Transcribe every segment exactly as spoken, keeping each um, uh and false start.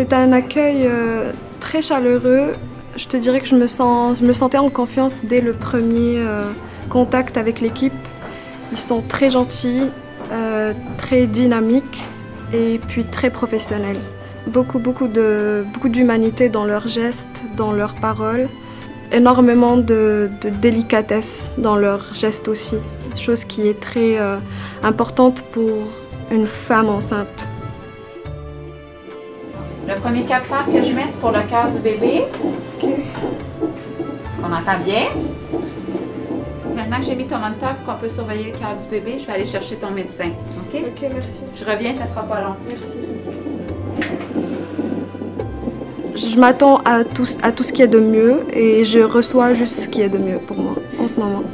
C'était un accueil euh, très chaleureux. Je te dirais que je me, sens, je me sentais en confiance dès le premier euh, contact avec l'équipe. Ils sont très gentils, euh, très dynamiques et puis très professionnels. Beaucoup, beaucoup de, beaucoup d'humanité dans leurs gestes, dans leurs paroles. Énormément de, de délicatesse dans leurs gestes aussi. Chose qui est très euh, importante pour une femme enceinte. Le premier capteur que je mets, c'est pour le cœur du bébé. OK. On entend bien. Maintenant que j'ai mis ton moniteur pour qu'on peut surveiller le cœur du bébé, je vais aller chercher ton médecin. OK? OK, merci. Je reviens, ça sera pas long. Merci. Je m'attends à tout, à tout ce qui est de mieux et je reçois juste ce qui est de mieux pour moi en ce moment.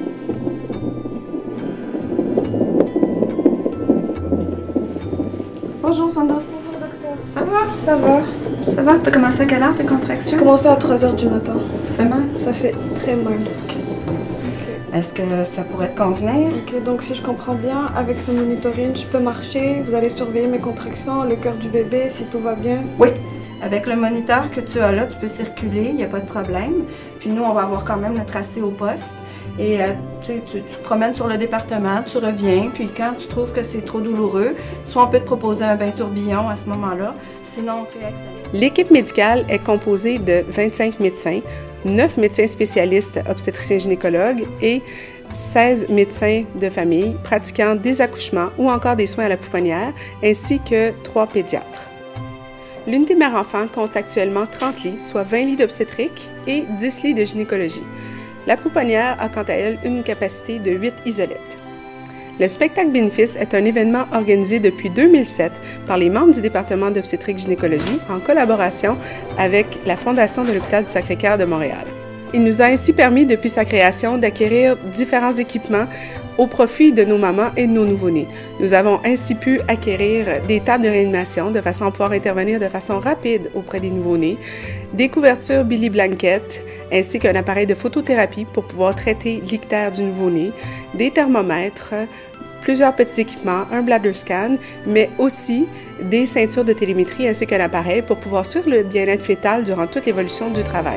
Bonjour Sandos. Bonjour docteur. Ça va? Ça va. Ça va? T'as commencé à quelle heure tes contractions? J'ai commencé à trois heures du matin. Ça fait mal? Ça fait très mal. Est-ce que ça pourrait te convenir? Ok, donc si je comprends bien, avec ce monitoring, je peux marcher, vous allez surveiller mes contractions, le cœur du bébé, si tout va bien. Oui. Avec le moniteur que tu as là, tu peux circuler, il n'y a pas de problème. Puis nous, on va avoir quand même notre tracé au poste. Et euh, tu, tu te promènes sur le département, tu reviens, puis quand tu trouves que c'est trop douloureux, soit on peut te proposer un bain tourbillon à ce moment-là, sinon on réexamine. L'équipe médicale est composée de vingt-cinq médecins, neuf médecins spécialistes obstétriciens-gynécologues et seize médecins de famille pratiquant des accouchements ou encore des soins à la pouponnière, ainsi que trois pédiatres. L'unité mère-enfant compte actuellement trente lits, soit vingt lits d'obstétrique et dix lits de gynécologie. La pouponnière a quant à elle une capacité de huit isolettes. Le spectacle bénéfice est un événement organisé depuis deux mille sept par les membres du département d'obstétrique-gynécologie en collaboration avec la Fondation de l'Hôpital du Sacré-Cœur de Montréal. Il nous a ainsi permis, depuis sa création, d'acquérir différents équipements au profit de nos mamans et de nos nouveau-nés. Nous avons ainsi pu acquérir des tables de réanimation de façon à pouvoir intervenir de façon rapide auprès des nouveau-nés, des couvertures Billy Blanket, ainsi qu'un appareil de photothérapie pour pouvoir traiter l'ictère du nouveau-né, des thermomètres, plusieurs petits équipements, un bladder scan, mais aussi des ceintures de télémétrie ainsi qu'un appareil pour pouvoir suivre le bien-être fœtal durant toute l'évolution du travail.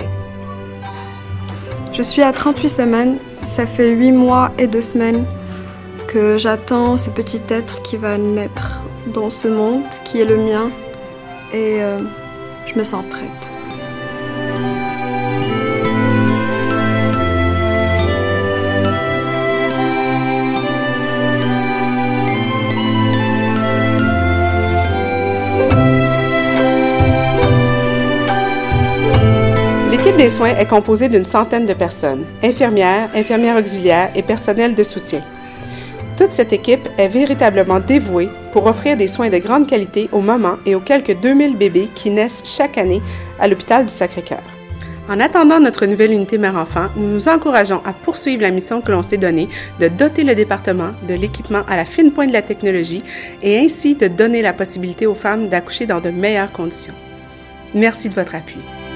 Je suis à trente-huit semaines, ça fait huit mois et deux semaines que j'attends ce petit être qui va naître dans ce monde, qui est le mien, et euh, je me sens prête. L'équipe des soins est composée d'une centaine de personnes, infirmières, infirmières auxiliaires et personnel de soutien. Toute cette équipe est véritablement dévouée pour offrir des soins de grande qualité aux mamans et aux quelques deux mille bébés qui naissent chaque année à l'hôpital du Sacré-Cœur. En attendant notre nouvelle unité mère-enfant, nous nous encourageons à poursuivre la mission que l'on s'est donnée de doter le département de l'équipement à la fine pointe de la technologie et ainsi de donner la possibilité aux femmes d'accoucher dans de meilleures conditions. Merci de votre appui.